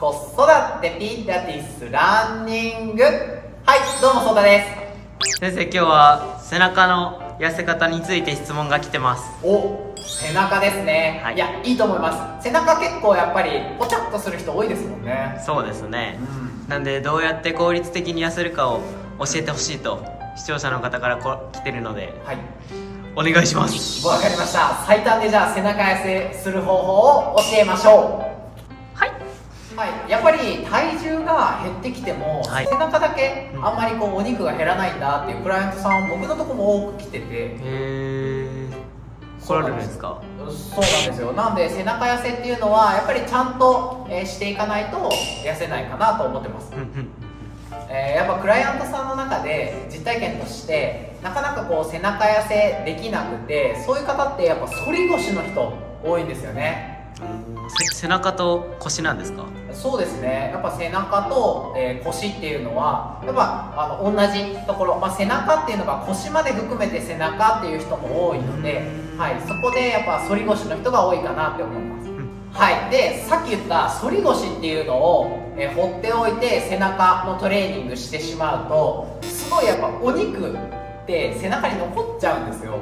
子育てピラティスランニング。はい、どうもソータです。 先生、今日は背中の痩せ方について質問が来てます。 お、背中ですね。 はい、 いや、いいと思います。背中結構やっぱりポチャッとする人多いですもんね。 そうですね、なんでどうやって効率的に痩せるかを教えてほしいと視聴者の方から来てるので、はい、お願いします。 わかりました。最短でじゃあ背中痩せする方法を教えましょう。はい、やっぱり体重が減ってきても、はい、背中だけあんまりこうお肉が減らないんだっていうクライアントさん僕のとこも多く来てて、 へえ、来られるんですか？ そうなんですよ。なんで背中痩せっていうのはやっぱりちゃんと、していかないと痩せないかなと思ってますやっぱクライアントさんの中で実体験としてなかなかこう背中痩せできなくて、そういう方ってやっぱ反り腰の人多いんですよね。 背中と腰なんですか？ そうですね。やっぱ背中と、腰っていうのはやっぱ同じところ、背中っていうのが腰まで含めて背中っていう人も多いので、はい、そこでやっぱ反り腰の人が多いかなって思います。はい、でさっき言った反り腰っていうのを、放っておいて背中のトレーニングしてしまうと、すごいやっぱお肉って背中に残っちゃうんですよ。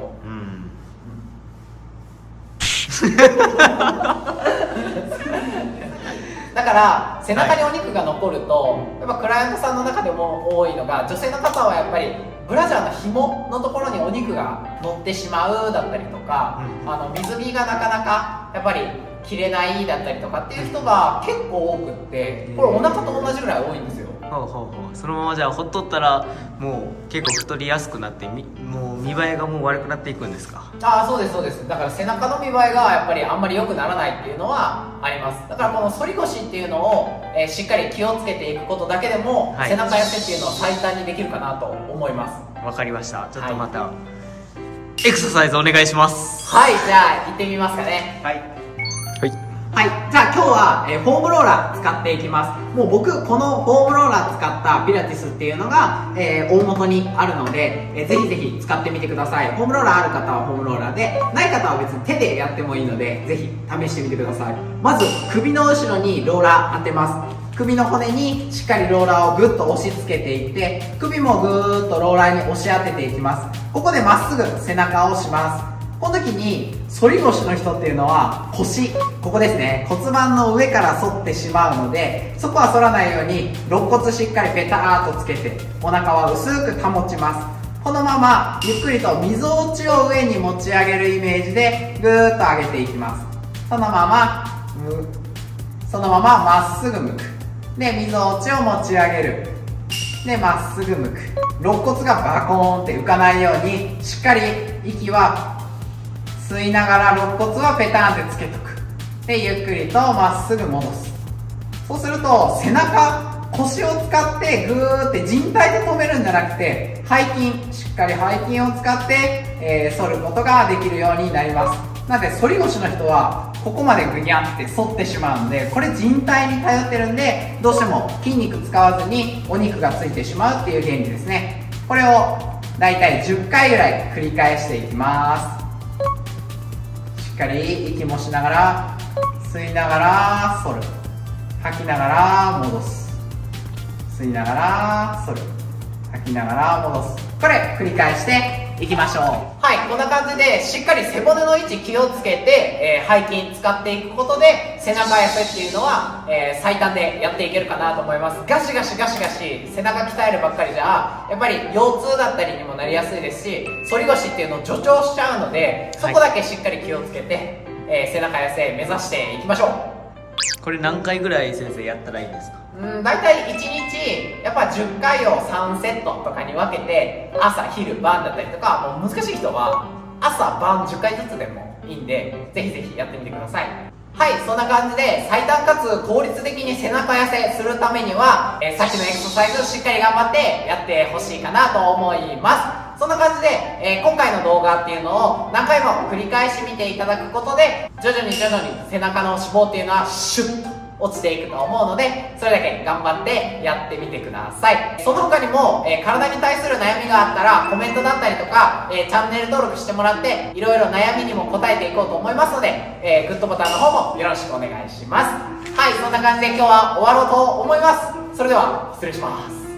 だから背中にお肉が残ると、やっぱクライアントさんの中でも多いのが、女性の方はやっぱりブラジャーの紐のところにお肉が乗ってしまうだったりとか、水着がなかなかやっぱり着れないだったりとかっていう人が結構多くって、これお腹と同じぐらい多いんですよ。 そのままじゃあほっとったらもう結構太りやすくなって、もう見栄えがもう悪くなっていくんですか？ そうですそうです。だから背中の見栄えがやっぱりあんまり良くならないっていうのはあります。だからこの反り腰っていうのを、しっかり気をつけていくことだけでも、背中痩せっていうのは最短にできるかなと思います。 わかりました。ちょっとまた、エクササイズお願いします。 はい、じゃあ行ってみますかね。はい、じゃあ今日は、フォームローラー使っていきます。もう僕このフォームローラー使ったピラティスっていうのが、大元にあるので、ぜひぜひ使ってみてください。フォームローラーある方はフォームローラーで、ない方は別に手でやってもいいので、ぜひ試してみてください。まず首の後ろにローラー当てます。首の骨にしっかりローラーをグッと押し付けていって、首もグーッとローラーに押し当てていきます。ここでまっすぐ背中を押します。この時に反り腰の人っていうのは腰、ここですね、骨盤の上から反ってしまうので、そこは反らないように肋骨しっかりペターっとつけて、お腹は薄く保ちます。このままゆっくりとみぞおちを上に持ち上げるイメージでぐーっと上げていきます。そのまままっすぐ向く。でみぞおちを持ち上げる。でまっすぐ向く。肋骨がバコーンって浮かないようにしっかり息は吸いながら肋骨はペターンってつけとく。でゆっくりとまっすぐ戻す。そうすると背中、腰を使ってグーって人体で止めるんじゃなくて、背筋、しっかり背筋を使って、反ることができるようになります。なので反り腰の人はここまでグニャって反ってしまうんで、これ人体に頼ってるんで、どうしても筋肉使わずにお肉がついてしまうっていう原理ですね。これをだいたい10回ぐらい繰り返していきます。しっかり息もしながら吸いながら反る、吐きながら戻す、吸いながら反る、吐きながら戻す。これ繰り返していきましょう。はい、こんな感じでしっかり背骨の位置気をつけて、背筋使っていくことで背中痩せっていうのは、最短でやっていけるかなと思います。ガシガシガシガシ背中鍛えるばっかりじゃやっぱり腰痛だったりにもなりやすいですし、反り腰っていうのを助長しちゃうので、そこだけしっかり気をつけて、背中痩せ目指していきましょう。 これ何回ぐらい先生やったらいいんですか？ だいたい1日やっぱ10回を3セットとかに分けて、朝昼晩だったりとか、もう難しい人は朝晩10回ずつでもいいんで、ぜひぜひやってみてください。はい、そんな感じで最短かつ効率的に背中痩せするためには、さっきのエクササイズをしっかり頑張ってやってほしいかなと思います。そんな感じで、今回の動画っていうのを何回も繰り返し見ていただくことで、徐々に背中の脂肪っていうのはシュッと落ちていくと思うので、それだけ頑張ってやってみてください。その他にも、体に対する悩みがあったらコメントだったりとか、チャンネル登録してもらっていろいろ悩みにも答えていこうと思いますので、グッドボタンの方もよろしくお願いします。はい、そんな感じで今日は終わろうと思います。それでは失礼します。